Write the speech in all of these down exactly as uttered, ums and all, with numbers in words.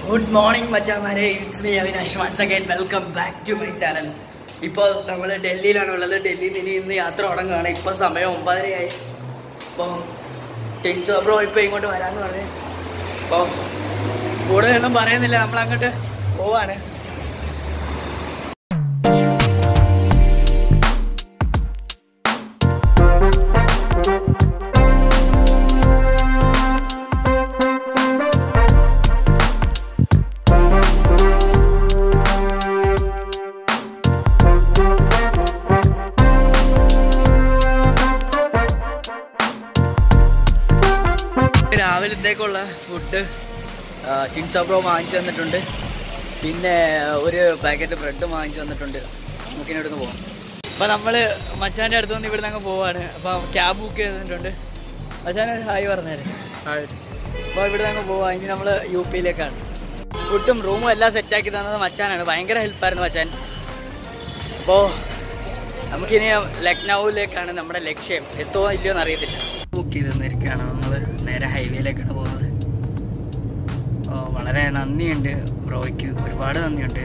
Good morning, Machamare. It's me, Avinash. Once again, welcome back to my channel. ഇപ്പോൾ നമ്മൾ ഡൽഹിയിലാണുള്ളത്. ഡൽഹിയിൽ നിന്ന് ഇന്ന് യാത്ര തുടങ്ങുകയാണ്. ഇപ്പോൾ സമയം ഒമ്പതരയായി. അപ്പോൾ ടിൻസോ ബ്രോ ഇപ്പോൾ ഇങ്ങോട്ട് വരാമെന്ന് പറഞ്ഞു. അപ്പോൾ കൂടുതലൊന്നും പറയുന്നില്ല, നമ്മൾ അങ്ങോട്ട് പോവാണ്. രാവിലത്തേക്കുള്ള ഫുഡ് ടിൻസോ ബ്രോ വാങ്ങിച്ചു തന്നിട്ടുണ്ട്. പിന്നെ ഒരു പാക്കറ്റ് ബ്രെഡ് വാങ്ങിച്ചു തന്നിട്ടുണ്ട്. നമുക്കിനി ഇവിടുന്ന് പോവാം. അപ്പോൾ നമ്മൾ മച്ചാൻ്റെ അടുത്ത് നിന്ന് ഇവിടുന്ന് അങ്ങ് പോവാണ്. അപ്പോൾ ക്യാബ് ബുക്ക് ചെയ്തിട്ടുണ്ട്. മച്ചാൻ ഹായ് പറഞ്ഞേരെ. ഹായ്. അപ്പോൾ ഇവിടുന്ന് അങ്ങ് പോവാം. ഇനി നമ്മൾ യു പിയിലേക്കാണ്. ഫുഡും റൂമും എല്ലാം സെറ്റാക്കി തന്നത് മച്ചാനാണ്. ഭയങ്കര ഹെൽപ്പായിരുന്നു മച്ചാൻ. അപ്പോൾ നമുക്കിനി ലക്നൌവിലേക്കാണ് നമ്മുടെ ലക്ഷ്യം. എത്തുമോ ഇല്ലയോ എന്നറിയത്തില്ല. ബുക്ക് ചെയ്ത് തന്നിരിക്കുകയാണ്. നമ്മൾ നേരെ ഹൈവേയിലേക്കാണ് പോകുന്നത്. അപ്പോൾ വളരെ നന്ദിയുണ്ട് ബ്രോയ്ക്ക്, ഒരുപാട് നന്ദിയുണ്ട്.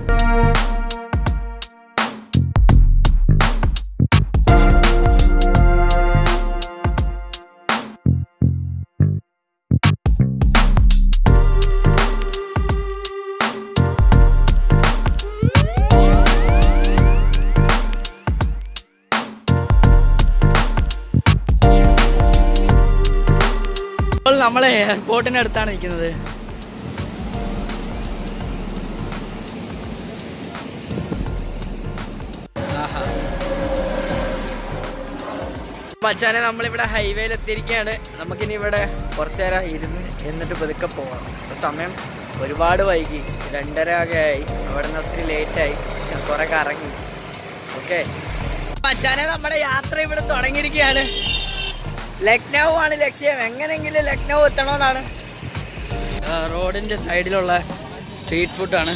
നമ്മളെ എയർപോർട്ടിന് അടുത്താണ് നിൽക്കുന്നത്. മച്ചാനെ നമ്മളിവിടെ ഹൈവേയിൽ എത്തിയിരിക്കുകയാണ്. നമുക്കിനി ഇവിടെ കുറച്ചു നേരം ഇരുന്ന് എന്നിട്ട് പതുക്കെ പോകണം. സമയം ഒരുപാട് വൈകി, രണ്ടര ഒക്കെ ആയി. അവിടെ നിന്ന് ഒത്തിരി ലേറ്റായി, കുറെ കറങ്ങി. ഓക്കെ മച്ചാനെ, നമ്മുടെ യാത്ര ഇവിടെ തുടങ്ങിയിരിക്കുകയാണ്. ലക്നൗ ആണ് ലക്ഷ്യം. എങ്ങനെയെങ്കിലും ലക്നൗ എത്തണമെന്നാണ്. റോഡിന്റെ സൈഡിലുള്ള സ്ട്രീറ്റ് ഫുഡാണ്.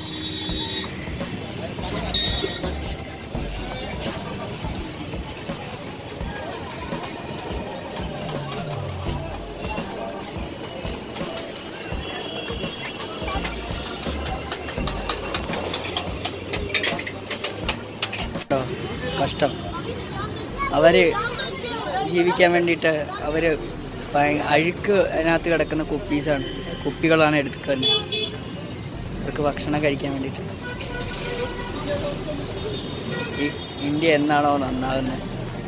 കഷ്ടം. അവര് ജീവിക്കാൻ വേണ്ടിയിട്ട് അവർ അഴുക്ക് അതിനകത്ത് കിടക്കുന്ന കുപ്പീസാണ് കുപ്പികളാണ് എടുക്കുന്നത് അവർക്ക് ഭക്ഷണം കഴിക്കാൻ വേണ്ടിയിട്ട്. ഈ ഇന്ത്യ എന്നാണോ നന്നാകുന്നത്?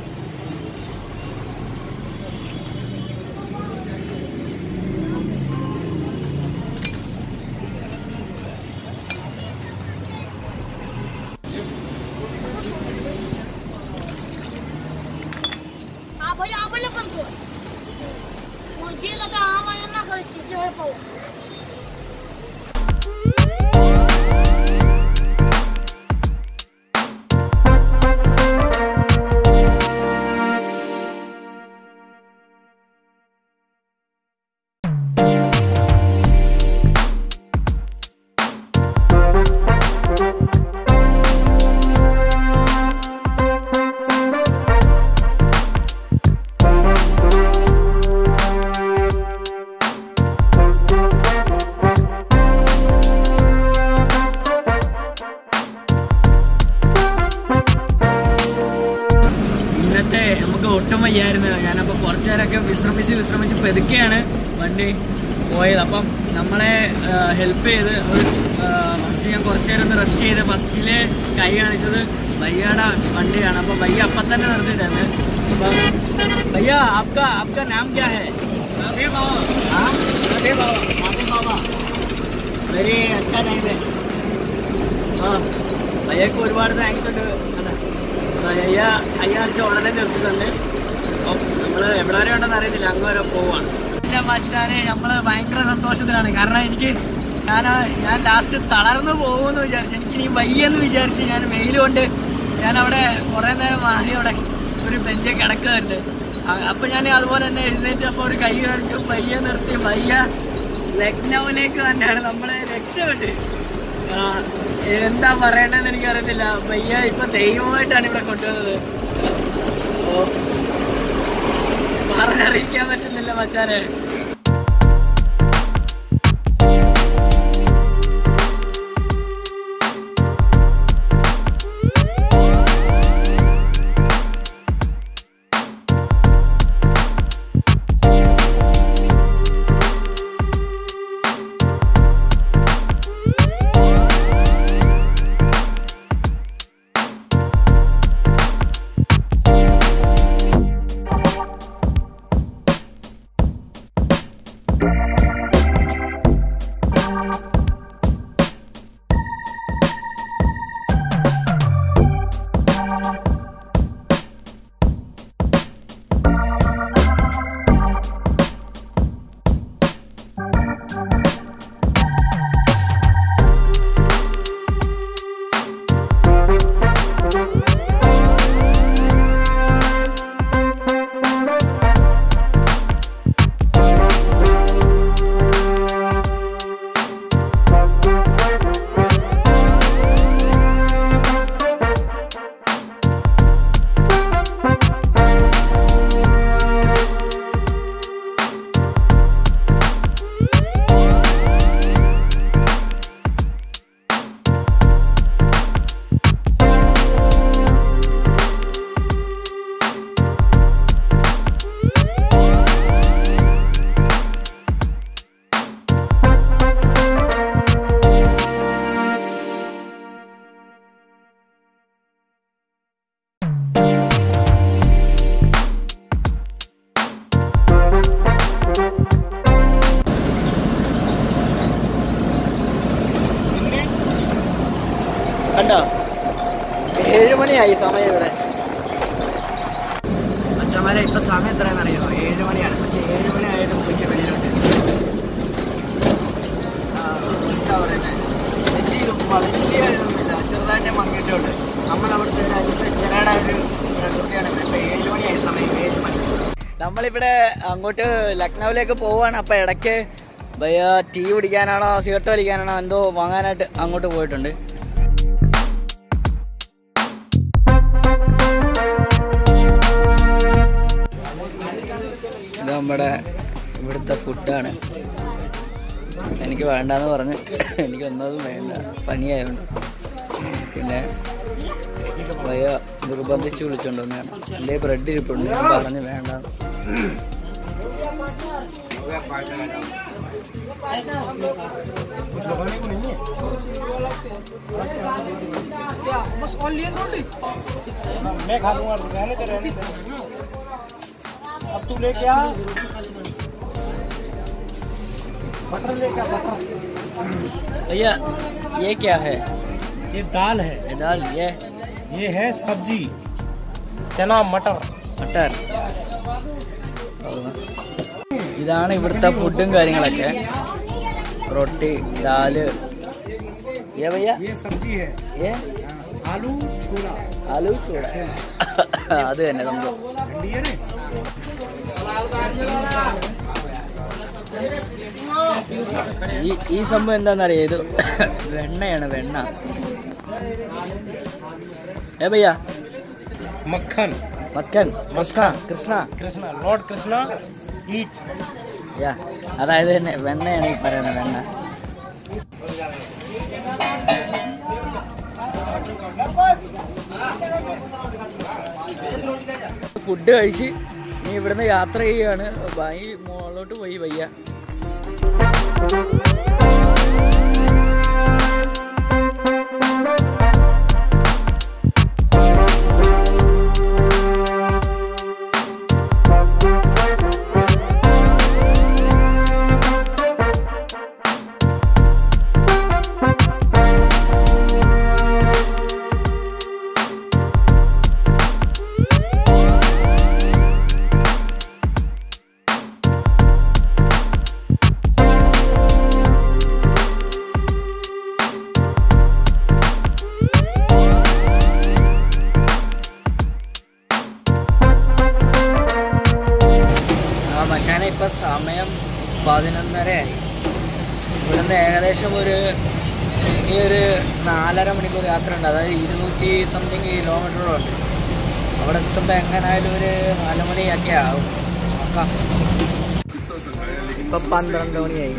നമുക്ക് ഒട്ടും വയ്യായിരുന്നു. ഞാനപ്പോൾ കുറച്ചു നേരമൊക്കെ വിശ്രമിച്ച് വിശ്രമിച്ച് പെതുക്കെയാണ് വണ്ടി പോയത്. അപ്പം നമ്മളെ ഹെൽപ്പ് ചെയ്ത് ഫസ്റ്റ് ഞാൻ കുറച്ചു നേരം ഒന്ന് റെസ്റ്റ് ചെയ്ത് ഫസ്റ്റിലെ കൈ കാണിച്ചത് ഭയ്യയുടെ വണ്ടിയാണ്. അപ്പോൾ ഭയ്യ അപ്പം തന്നെ നിർത്തി തന്നെ. അപ്പം ഭയ്യ ആപ്കാ ആപ്കാ നാം ക്യാ ഹൈ? വെരി അച്ഛാ താങ്ക്. ആ ഭയ്യക്ക് ഒരുപാട് താങ്ക്സ് ഉണ്ട്. ഭയ്യ കൈ കാണിച്ച ഉടനെ നിർത്തിട്ടുണ്ട്. അപ്പം നമ്മൾ എവിടെ വരെ ഉണ്ടെന്ന് അറിയത്തില്ല, അങ്ങ് വരെ പോവാണ്. പിന്നെ മച്ചാനെ നമ്മൾ ഭയങ്കര സന്തോഷത്തിലാണ്. കാരണം എനിക്ക് ഞാൻ ഞാൻ ലാസ്റ്റ് തളർന്നു പോകുമെന്ന് വിചാരിച്ചു. എനിക്ക് ഇനി വയ്യെന്ന് വിചാരിച്ച് ഞാൻ വെയിൽ കൊണ്ട് ഞാൻ അവിടെ കുറേ നേരം മാറി അവിടെ ഒരു ബെഞ്ച് കിടക്കുന്നുണ്ട്. അപ്പം ഞാൻ അതുപോലെ തന്നെ എഴുന്നേറ്റ് അപ്പോൾ ഒരു കൈ കാണിച്ചു, വയ്യ നിർത്തി. വയ്യ ലക്നൌവിലേക്ക് തന്നെയാണ് നമ്മളെ രക്ഷപ്പെട്ട്. എന്താ പറയണെന്ന് എനിക്കറിയത്തില്ല. വയ്യ ഇപ്പം ദൈവമായിട്ടാണ് ഇവിടെ കൊണ്ടുവന്നത്. ഓ പറഞ്ഞറിയിക്കാൻ പറ്റുന്നില്ല മച്ചാനെ. കണ്ടോ, ഏഴ് മണിയായി സമയം ഇവിടെ. അച്ഛന്മാരെ ഇപ്പൊ സമയം എത്രയാണെന്ന് അറിയാമോ? ഏഴ് മണിയാണ്. പക്ഷെ ഏഴ് മണി ആയിട്ട് മുറിക്ക് വെളിയിലുണ്ട്. എന്താ പറയുന്നത്, വലിയ ഇതൊന്നുമില്ല, ചെറുതായിട്ട് മങ്ങിയിട്ടുണ്ട്. നമ്മളവിടുത്തെ ജനയുടെ ഒരു പ്രകൃതിയാണ്. ഇപ്പൊ ഏഴ് മണിയായി സമയം, ഏഴ് മണി. നമ്മളിവിടെ അങ്ങോട്ട് ലക്നൌവിലേക്ക് പോവാണ്. അപ്പൊ ഇടയ്ക്ക് ഭയ്യ ടീ കുടിക്കാനാണോ സിഗരറ്റ് വലിക്കാനാണോ എന്തോ വാങ്ങാനായിട്ട് അങ്ങോട്ട് പോയിട്ടുണ്ട്. ഇത് നമ്മുടെ ഇവിടുത്തെ ഫുഡാണ്. എനിക്ക് വേണ്ടെന്ന് പറഞ്ഞ് എനിക്കൊന്നും വേണ്ട, പനിയായതുകൊണ്ട്. പിന്നെ ഭയ്യ നിർബന്ധിച്ച് വിളിച്ചോണ്ടോന്നാണ്. എൻ്റെ ബ്രെഡ് ഇരിപ്പുണ്ട്, ഞാൻ പറഞ്ഞ് വേണ്ട. भैया ये क्या है? ये दाल है। ये दाल, ये ये है सब्जी, चना मटर मटर. ഇതാണ് ഇവിടുത്തെ ഫുഡും കാര്യങ്ങളൊക്കെ. റൊട്ടി, ദാല്. ये भैया ये सब्जी है, ये आलू छोला. ആലു ചൂട. അത് തന്നെ സംഭവം. ഈ ഈ സംഭവം എന്താണെന്നറിയാം, ഇത് വെണ്ണയാണ്, വെണ്ണ. ഏ ഭയ്യ मक्खन. മക്കൻ, Krishna Krishna Krishna, lord Krishna eat. Yeah, അതായത് തന്നെ വെണ്ണയാണ് ഈ പറയുന്നത്, വെണ്ണ. ഫുഡ് കഴിച്ച് നീ ഇവിടുന്ന് യാത്ര ചെയ്യുകയാണ്. ഈ മുകളിലോട്ട് പോയി വയ്യ. മച്ചാനെ ഇപ്പം സമയം പതിനൊന്നരയായി. ഇവിടുന്ന് ഏകദേശം ഒരു ഈ ഒരു നാലര മണിക്കൂർ യാത്ര ഉണ്ട്. അതായത് ഇരുന്നൂറ്റി സംതിങ് കിലോമീറ്ററുണ്ട്. അവിടെ എത്തുമ്പോൾ എങ്ങനായാലും ഒരു നാല് മണിയൊക്കെ ആവും. നോക്കാം. ഇപ്പം പന്ത്രണ്ട് മണിയായി.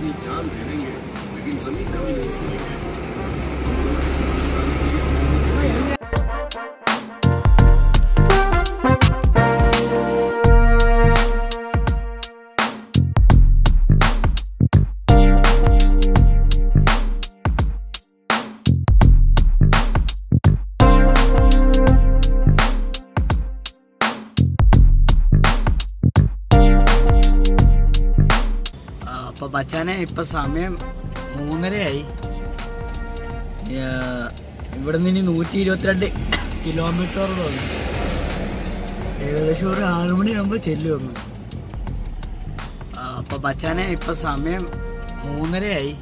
അപ്പൊ മച്ചാനെ ഇപ്പൊ സമയം മൂന്നരയായി. ഇവിടുന്ന് ഇനി നൂറ്റി ഇരുപത്തിരണ്ട് കിലോമീറ്ററോളം, ഏകദേശം ഒരു ആറു മണിയാകുമ്പോ ചെല്ലുവന്നു. അപ്പൊ മച്ചാനെ ഇപ്പൊ സമയം മൂന്നരയായി.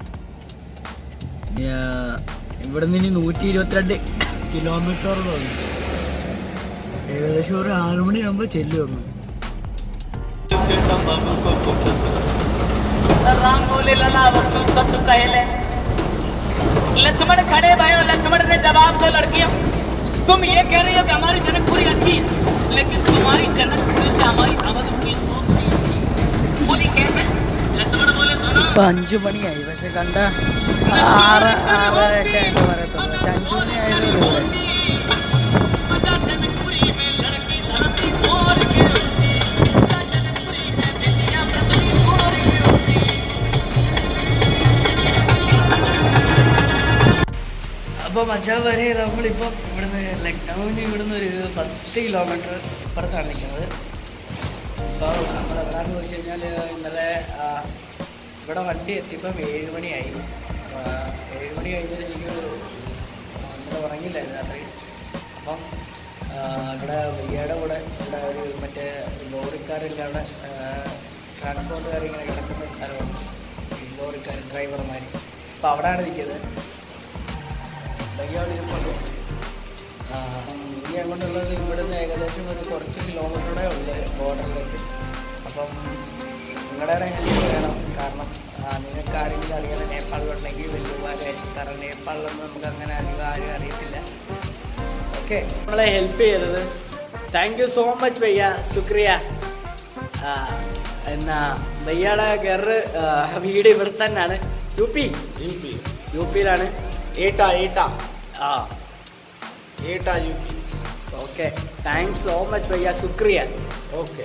ഇവിടുന്ന് ഇനി നൂറ്റി ഇരുപത്തിരണ്ട് കിലോമീറ്ററോളം, ഏകദേശം ഒരു ആറു മണിയാകുമ്പോ ചെല്ലുവന്നു. राम बोले लला वस्तु कछु कहले, लक्ष्मण खड़े भाई, लक्ष्मण ने जवाब दो, लड़कियों तुम ये कह रही हो कि हमारी जनकपुरी अच्छी है, लेकिन तुम्हारी जनकपुरी से हमारी अवधपुरी सोच नहीं अच्छी. बोली कैसे? लक्ष्मण बोले सुनो. അഞ്ചു മണിയായി, പക്ഷെ കണ്ട ആറ് ആറരയൊക്കെ ആയിട്ട് പറയത്തുള്ളൂ. പക്ഷെ അഞ്ചു മണിയായതുകൊണ്ട് അപ്പോൾ മച്ചാൻ വരെ നമ്മളിപ്പം ഇവിടുന്ന് ലക്നൌവിന് ഇവിടുന്ന് ഒരു പത്ത് കിലോമീറ്റർ അപ്പുറത്താണ് നിൽക്കുന്നത്. അപ്പോൾ നമ്മൾ എവിടെയാണെന്ന് വെച്ച് കഴിഞ്ഞാൽ ഇന്നലെ ഇവിടെ വണ്ടി എത്തിയപ്പം ഏഴ് മണിയായി. ഏഴ് മണി കഴിഞ്ഞിട്ട് എനിക്ക് ഇവിടെ ഉറങ്ങിയില്ലായിരുന്നു രാത്രി. അപ്പം ഇവിടെ വയ്യയുടെ കൂടെ ഇവിടെ ഒരു മറ്റേ ലോറിക്കാരെല്ലാം അവിടെ ട്രാൻസ്പോർട്ടുകാർ ഇങ്ങനെ കിടക്കുന്ന ഒരു സ്ഥലമാണ്, ലോറിക്കാർ ഡ്രൈവർമാർ. അപ്പം അവിടെയാണ് ഇരിക്കുന്നത്. വയ്യോട് ഇരിപ്പുണ്ട്. ഇനി അങ്ങോട്ടുള്ളത് ഇവിടുന്ന് ഏകദേശം ഒരു കുറച്ച് കിലോമീറ്ററുടെ ഉള്ളു ബോർഡറിലേക്ക്. അപ്പം നിങ്ങളുടെ ഹെൽപ്പ് വേണം. കാരണം നിങ്ങൾക്ക് ആരെങ്കിലും അറിയാതെ നേപ്പാളിലുണ്ടെങ്കിൽ വലിയ ഉപകാരമായിരിക്കും. കാരണം നേപ്പാളിലൊന്നും നമുക്ക് അങ്ങനെ അധികം ആരും അറിയത്തില്ല. ഓക്കെ, നമ്മളെ ഹെൽപ്പ് ചെയ്തത് താങ്ക് യു സോ മച്ച് ഭയ്യ, ശുക്രിയ. എന്നാ ഭയ്യയുടെ ഗറ് വീട് ഇവിടെ തന്നെയാണ്, U P U P U പിയിലാണ്. ഏട്ടാ ഏട്ടാ ആ ഏട്ടാ U P. Okay, thanks so much ഭയ്യ, ശുക്രിയ. ഓക്കെ,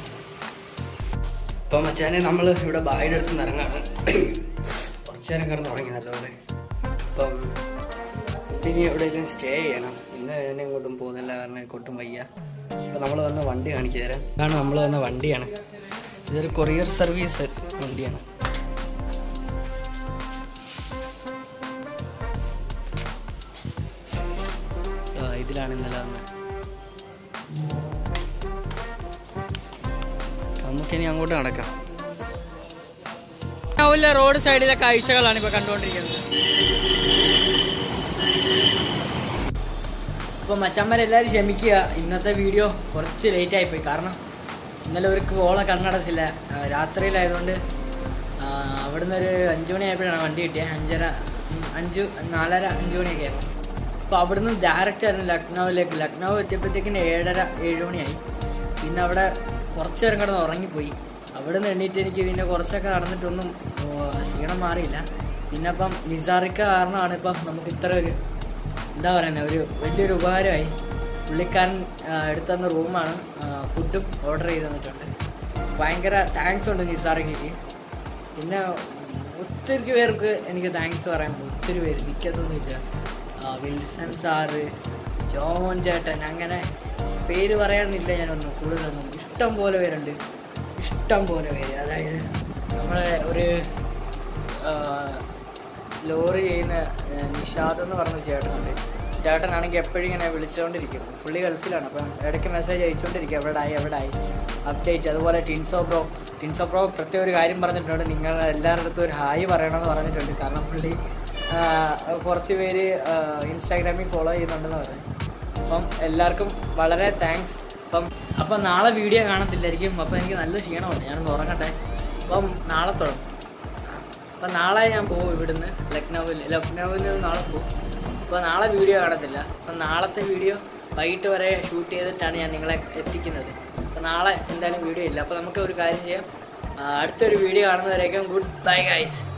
ഇപ്പം മച്ചാനെ നമ്മൾ ഇവിടെ ബായുടെ അടുത്ത് നിന്ന് ഇറങ്ങാണ്. കുറച്ച് നേരം കിടന്ന് തുടങ്ങി നല്ലപോലെ. അപ്പം ഇനി എവിടെയെങ്കിലും സ്റ്റേ ചെയ്യണം. ഇന്ന് ഞാൻ ഇങ്ങോട്ടും പോകുന്നില്ല, കാരണം കൊട്ടും വയ്യ. അപ്പം നമ്മൾ വന്ന വണ്ടി കാണിച്ചു തരാം. ഇതാണ് നമ്മൾ വന്ന വണ്ടിയാണ്. ഇതൊരു കൊറിയർ സർവീസ് വണ്ടിയാണ്. ഇതിലാണ് ഇന്നലെ വന്നത്. നമുക്കിനി അങ്ങോട്ട് നടക്കാം. റോഡ് സൈഡിലെ കാഴ്ചകളാണ് ഇപ്പോൾ കണ്ടുകൊണ്ടിരിക്കുന്നത്. അപ്പോൾ മച്ചന്മാരെല്ലാവരും ക്ഷമിക്കുക, ഇന്നത്തെ വീഡിയോ കുറച്ച് ലേറ്റ് ആയിപ്പോയി. കാരണം ഇന്നലെ ഒരു കോള കണ്ണടച്ചില്ല, രാത്രിയിലായതുകൊണ്ട്. അവിടുന്ന് ഒരു അഞ്ച് മണിയായപ്പോഴാണ് വണ്ടി കിട്ടിയത്. അഞ്ചര അഞ്ച് നാലര അഞ്ച് മണിയൊക്കെ ആയിരുന്നു. അപ്പോൾ അവിടുന്ന് ഡയറക്റ്റ് ആയിരുന്നു ലക്നൗവിലേക്ക്. ലക്നൗ എത്തിയപ്പോഴത്തേക്കിന് ഏഴര ഏഴ് മണിയായി. പിന്നെ അവിടെ കുറച്ച് നേരം കിടന്ന് ഉറങ്ങിപ്പോയി. അവിടെ നിന്ന് എണ്ണീറ്റ് എനിക്ക് പിന്നെ കുറച്ചൊക്കെ നടന്നിട്ടൊന്നും ക്ഷീണം മാറിയില്ല. പിന്നെ അപ്പം നിസാറിക്ക കാരണമാണ് ഇപ്പം നമുക്ക് ഇത്ര ഒരു എന്താ പറയുന്നത്, ഒരു വലിയൊരു ഉപകാരമായി. പുള്ളിക്കാരൻ എടുത്തു തന്ന റൂമാണ്, ഫുഡും ഓർഡർ ചെയ്ത് തന്നിട്ടുണ്ട്. ഭയങ്കര താങ്ക്സ് ഉണ്ട് നിസാറിക്കയ്ക്ക്. പിന്നെ ഒത്തിരി പേർക്ക് എനിക്ക് താങ്ക്സ് പറയാൻ, ഒത്തിരി പേര് നിൽക്കത്തൊന്നുമില്ല. വിൽസൺ സാറ്, ജോമോൻ ചേട്ടൻ, അങ്ങനെ പേര് പറയാനില്ല ഞാനൊന്നും കൂടുതലൊന്നും. ഇഷ്ടം പോലെ പേരുണ്ട്, ഇഷ്ടം പോലെ പേര്. അതായത് നമ്മളെ ഒരു ലോറി ചെയ്യുന്ന നിഷാദ് എന്ന് പറഞ്ഞ ചേട്ടനുണ്ട്. ചേട്ടനാണെങ്കിൽ എപ്പോഴും ഇങ്ങനെ വിളിച്ചുകൊണ്ടിരിക്കും. പുള്ളി ഗൾഫിലാണ്, അപ്പം ഇടയ്ക്ക് മെസ്സേജ് അയച്ചുകൊണ്ടിരിക്കും, എവിടെയായി എവിടെയായി അപ്ഡേറ്റ്. അതുപോലെ ടിൻസോ ബ്രോ ടിൻസോ ബ്രോ പ്രത്യേക ഒരു കാര്യം പറഞ്ഞിട്ടുണ്ട്, നിങ്ങൾ എല്ലാവരുടെ അടുത്തും ഒരു ഹായ് പറയണമെന്ന് പറഞ്ഞിട്ടുണ്ട്. കാരണം പുള്ളി കുറച്ച് പേര് ഇൻസ്റ്റാഗ്രാമിൽ ഫോളോ ചെയ്യുന്നുണ്ടെന്ന് പറഞ്ഞു. അപ്പം എല്ലാവർക്കും വളരെ താങ്ക്സ്. അപ്പം അപ്പം നാളെ വീഡിയോ കാണത്തില്ലായിരിക്കും. അപ്പം എനിക്ക് നല്ല ക്ഷീണമുണ്ട്, ഞാനൊന്ന് ഉറങ്ങട്ടെ. അപ്പം നാളെ തുടങ്ങും. അപ്പം നാളെ ഞാൻ പോകും ഇവിടുന്ന് ലക്നൗവിൽ ലക്നൗവിൽ നിന്ന് നാളെ പോകും. അപ്പോൾ നാളെ വീഡിയോ കാണത്തില്ല. അപ്പം നാളത്തെ വീഡിയോ വൈകിട്ട് വരെ ഷൂട്ട് ചെയ്തിട്ടാണ് ഞാൻ നിങ്ങളെ എത്തിക്കുന്നത്. അപ്പോൾ നാളെ എന്തായാലും വീഡിയോ ഇല്ല. അപ്പോൾ നമുക്ക് ഒരു കാര്യം ചെയ്യാം, അടുത്തൊരു വീഡിയോ കാണുന്നവരേക്കും ഗുഡ് ബൈ ഗൈസ്.